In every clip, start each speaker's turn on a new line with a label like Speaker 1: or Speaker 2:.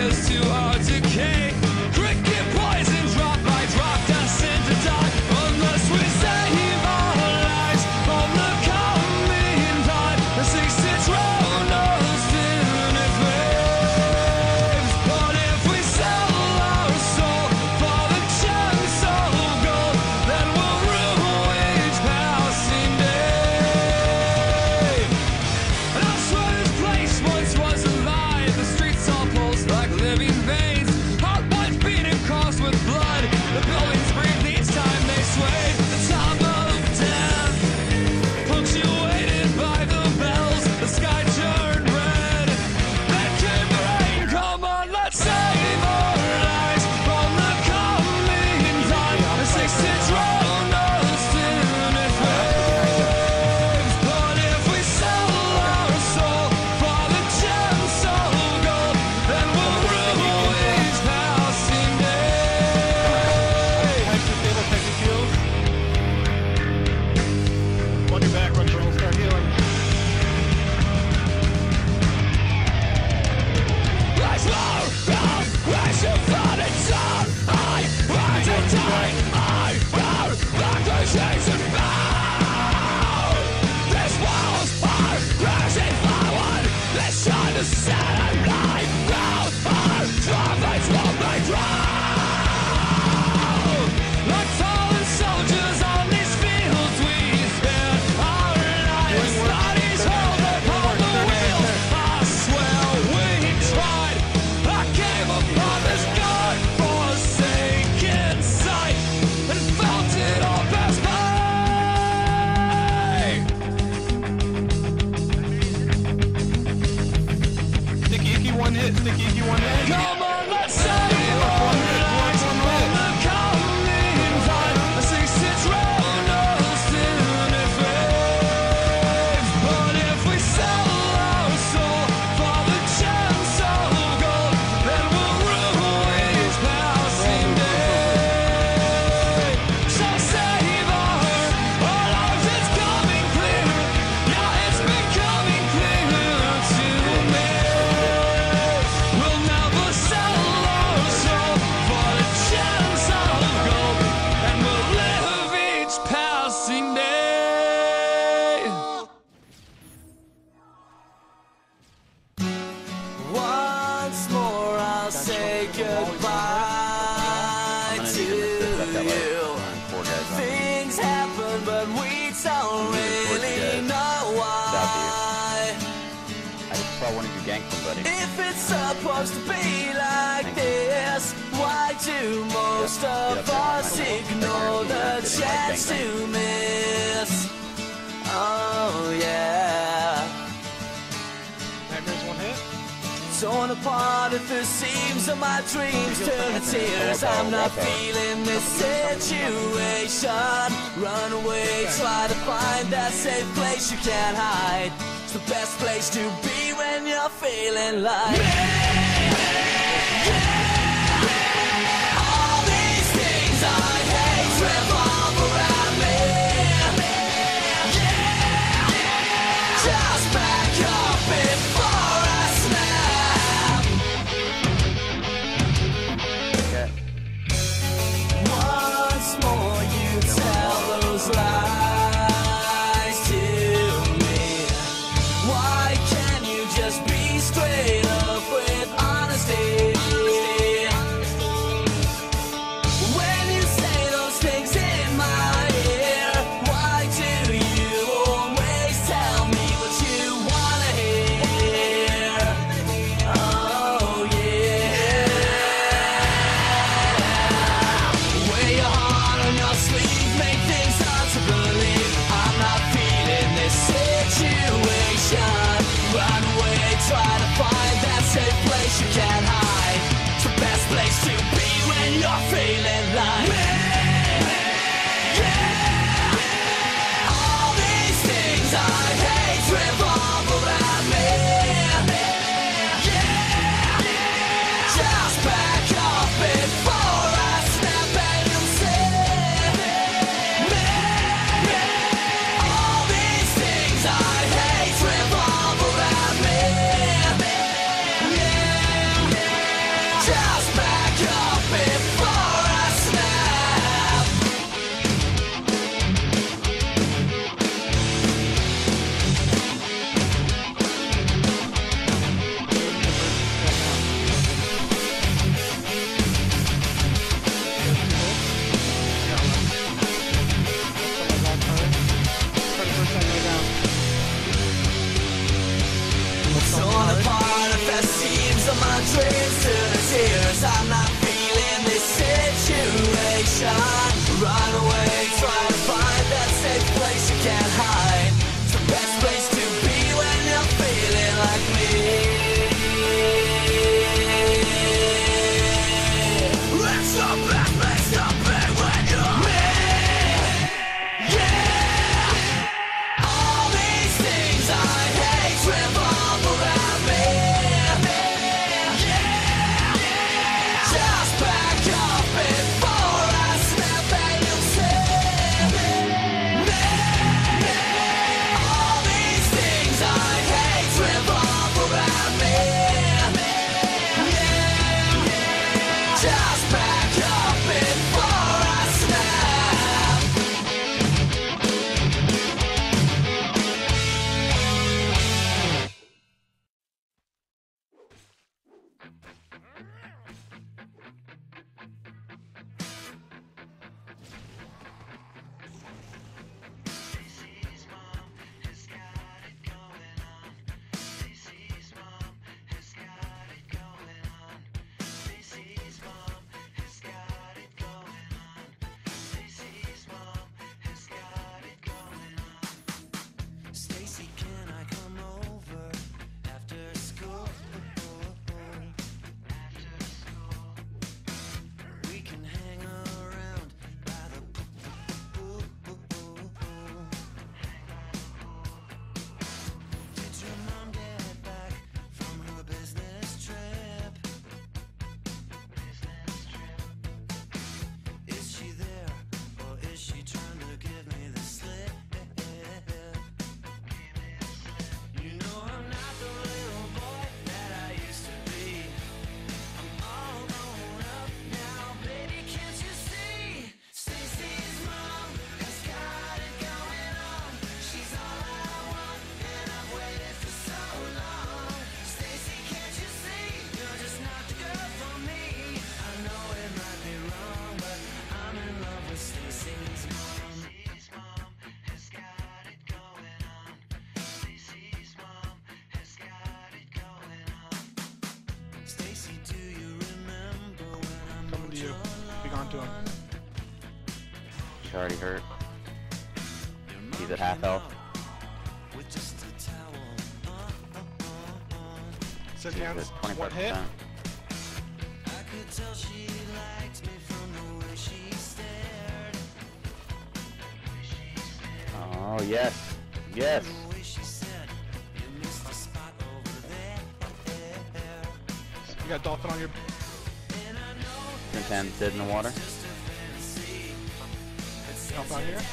Speaker 1: Come on, let's save our lives from the coming tide. The 6 round us in its waves. But if we sell our soul for the chance of gold, then we'll ruin each passing day. So save our lives, it's coming clear. Yeah, it's becoming clear to me. We'll never sell our soul for the chance of gold, and we'll live each passing day. Once more I'll say goodbye to you. Things happen, but we don't really know why.
Speaker 2: I just saw one of you gang somebody.
Speaker 1: If it's supposed to be like this, why do most of us ignore the chance to miss? Oh yeah.
Speaker 3: Nightmares one hit.
Speaker 1: Torn apart at the seams of my dreams turn to tears. I'm not feeling this situation. Run away, try to find that safe place you can't hide. It's the best place to be when you're feeling like all these things I hate revolve around me. Just back up before I snap.
Speaker 2: Okay.
Speaker 1: Once more you tell those lies to me. Why can't you just be straight up with
Speaker 3: on to him.
Speaker 2: He's already hurt. He's at half health.
Speaker 3: Sit
Speaker 2: He's
Speaker 3: down.
Speaker 2: at
Speaker 3: One hit.
Speaker 2: 25%. Oh, yes. Yes.
Speaker 3: You got Dolphin on your...
Speaker 2: Prince dead in the water.
Speaker 3: Help out here.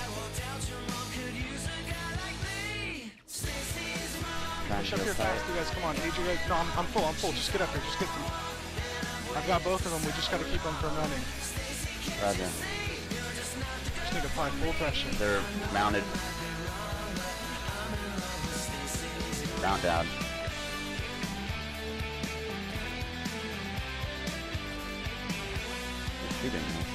Speaker 2: Trying
Speaker 3: Push
Speaker 2: to
Speaker 3: up
Speaker 2: go
Speaker 3: here
Speaker 2: tight.
Speaker 3: fast, you guys. Come on. AJ, guys. No, I'm full. Just get up here. Just get them. I've got both of them. We just got to keep them from running.
Speaker 2: Roger.
Speaker 3: Just need to apply full pressure.
Speaker 2: They're mounted. Round down. They're shooting now.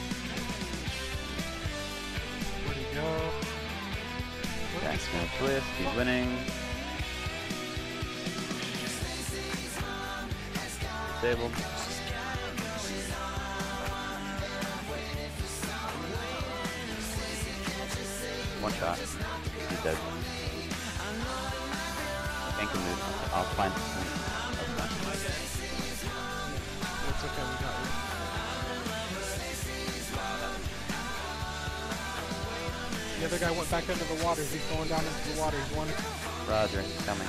Speaker 3: Where'd he go?
Speaker 2: Jack's gonna twist. He's winning. Disabled. One shot. He's dead. Gank can move. I'll find him.
Speaker 3: It's okay. We got you. The other guy went back into the water. He's going down into the water. He's one.
Speaker 2: Roger, he's coming.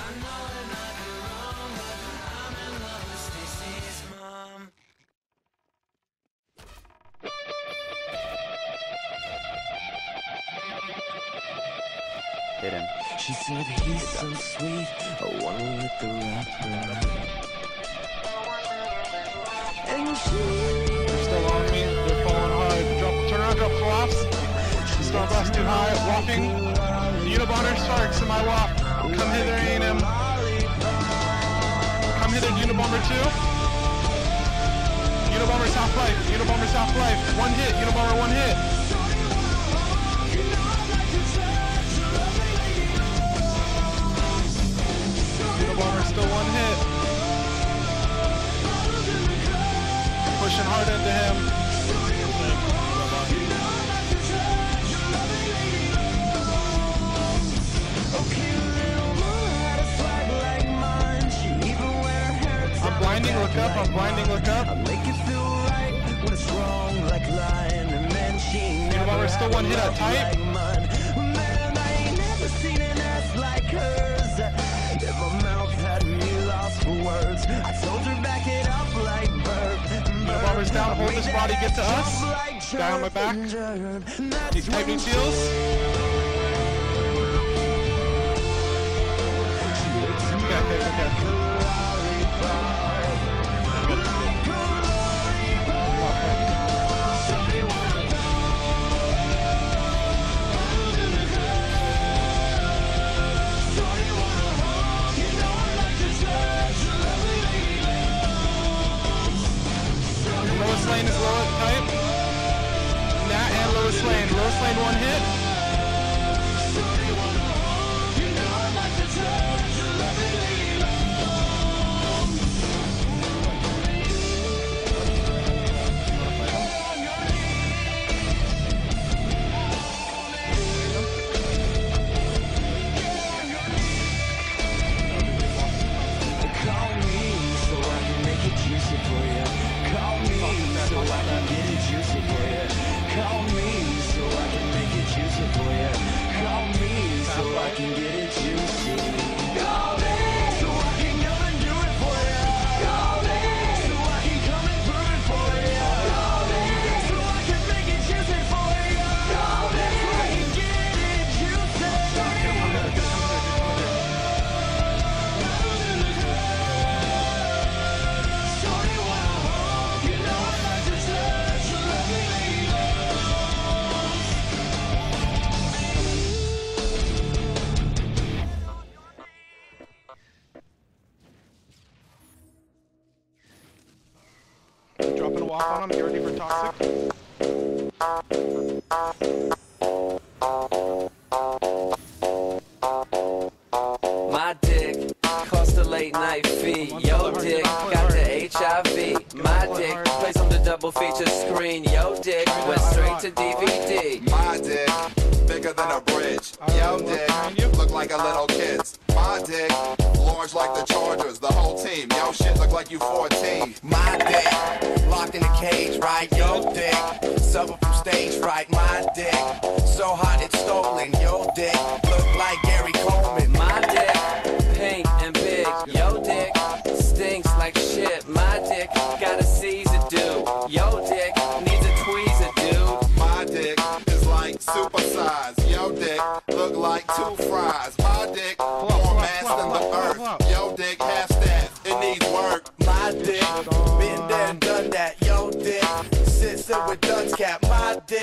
Speaker 2: Hit him.
Speaker 1: She said he's so sweet, I wanna lick the rapper. And
Speaker 3: They're still on me. They're falling hard. Turn around, drop collapse. Starblast too high. Walking. The Unibonner Sharks in my walk. Come hither, A&M. Come hither, Unibomber 2. Unibomber's half-life. Unibomber's half-life. One hit. Unibomber one hit. Unibomber still one hit. Pushing hard into him. I'm blinding, look up, I'm blinding, look up.
Speaker 1: make it feel right when it's wrong, like lying and then she
Speaker 3: Unibomber still one hit at tight.
Speaker 1: Man, I ain't never seen an ass like hers. If my mouth had me lost for words, I told her back it up like burp.
Speaker 3: Unibomber's down, hold this body, get to us. Guy on my back. He's typing seals. Okay. Lowest lane is low type. Nat and lowest lane. Lowest lane one hit.
Speaker 1: Call me so I can make it juicy for you. Call me so I can get it juicy for you. Call me so I can make it juicy for you. Call me so I can get it juicy. Call me so I can come and do it for you. Call me so I can come and prove it for you. Call me so I can make it juicy for you. Call me so I can get it juicy.
Speaker 3: Dropping a walk on him, get ready for toxic.
Speaker 4: My dick cost a late night fee. Yo, dick got the HIV. My
Speaker 1: My dick plays on the double feature screen. Yo dick went straight to DVD.
Speaker 4: My dick, bigger than a bridge. Yo dick, look like a little kid's. My dick, large like the Chargers, the whole team. Yo shit look like you 14.
Speaker 5: My dick, locked in a cage, right? Yo dick, suffer from stage fright. My dick, so hot it's stolen. Yo dick, look like Gary Coleman.
Speaker 1: My dick, pink and big. Yo dick, stinks like shit. My dick, got a Caesar dude. Yo dick, needs a tweezer dude.
Speaker 4: My dick is like supersize. Yo dick, look like 2 fries. My dick, more mass than the earth. Yo dick, half staff, it needs work.
Speaker 5: My dick, been there and done that. Yo dick, sits there with Duns cap. My dick,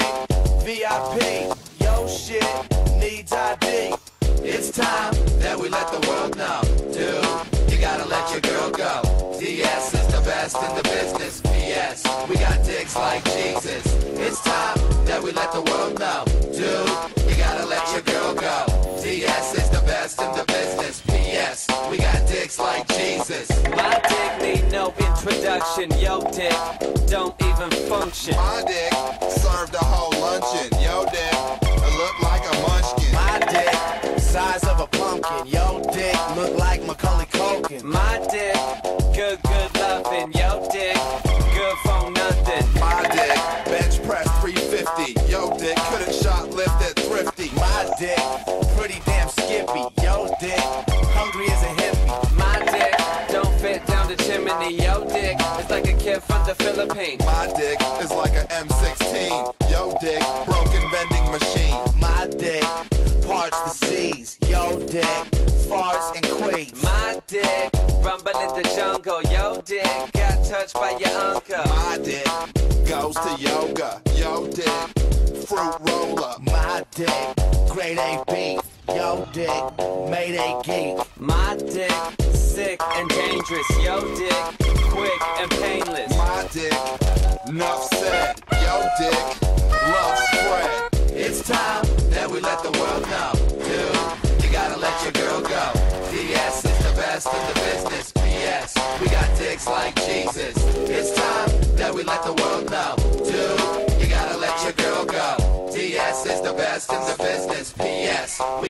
Speaker 5: VIP. Yo shit, needs ID.
Speaker 1: It's time that we let the world know. Dude, you gotta let your girl go. DS is the best in the business. PS, we got dicks like Jesus. It's time that we let the world know. Dude, you gotta let your girl go. DS is the best in the business. PS, we got dicks like Jesus. My dick need no introduction. Yo dick, don't even function.
Speaker 4: My dick served a whole luncheon. Yo dick, it look like a munchkin.
Speaker 5: My dick, size of a pumpkin. Yo dick, look like Macaulay Culkin.
Speaker 1: My dick, good loving. Yo dick, good for nothing.
Speaker 4: My dick, bench press 350. Yo dick, couldn't shoplift at Thrifty.
Speaker 5: My dick, pretty damn skippy. Yo dick, hungry as a hippie.
Speaker 1: My dick, don't fit down the chimney. Yo dick, it's like a kid from the Philippines.
Speaker 4: My dick is like an M16. Yo dick, broken vending machine.
Speaker 5: My dick, parts the seas. Yo dick, farts and quakes.
Speaker 1: My dick, rumble in the jungle. Yo dick, got touched by your uncle.
Speaker 4: My dick goes to yoga. Yo dick, fruit roller.
Speaker 5: My dick, grade A beef. Yo dick, made a geek.
Speaker 1: My dick, sick and dangerous. Yo dick, quick and painless.
Speaker 4: My dick, enough said. Yo dick, love spread.
Speaker 1: It's time that we let the world know. Dude, you gotta let your girl go. DS is the best in the business. PS, we got dicks like Jesus. It's time that we let the world know. Dude, you gotta let your girl go. DS is the best in the business. PS, we